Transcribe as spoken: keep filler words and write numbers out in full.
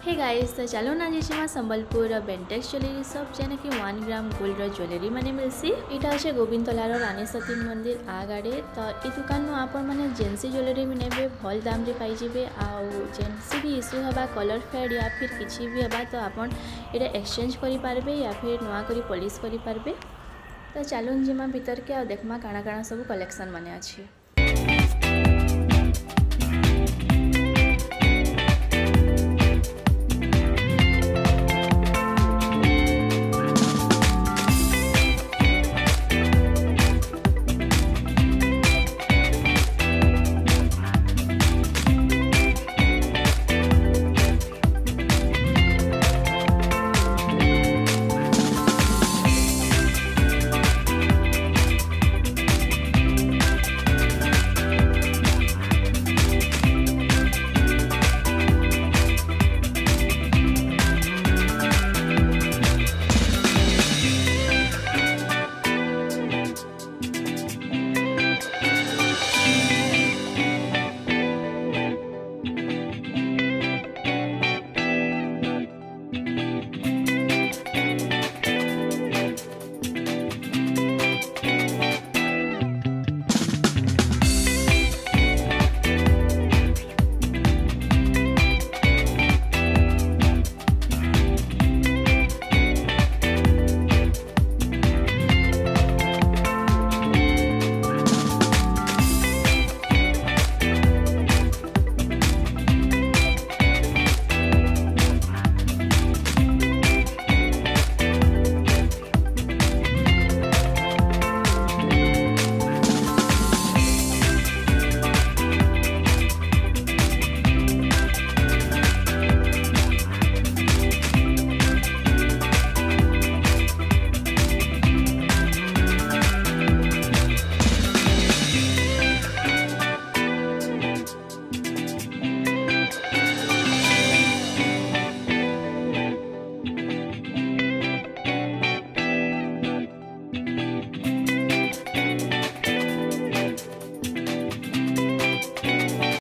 Hey guys, तो चलो ना जी संबलपुर बेंटेक्स ज्वेलरी शॉप जेने कि वन ग्राम गोल्ड ज्वेलरी माने मिलसी। इटा अच्छे गोविंदतोलार रानी सती मंदिर आगाड़े। तो ये दुकान आपण मैंने जेन्सी ज्वेलरी भी नेबे भल दाम रे पाई जिबे। आउ जेन्सी भी इश्यू हबा कलर फेड या फिर किसी भी हबा तो आपण एटा एक्सचेंज करि पारबे या फिर नुआ करी पॉलिश करि पारबे। तो चलो जिमा भीतर के आ देखमा काना काना सब कलेक्शन माने अछि।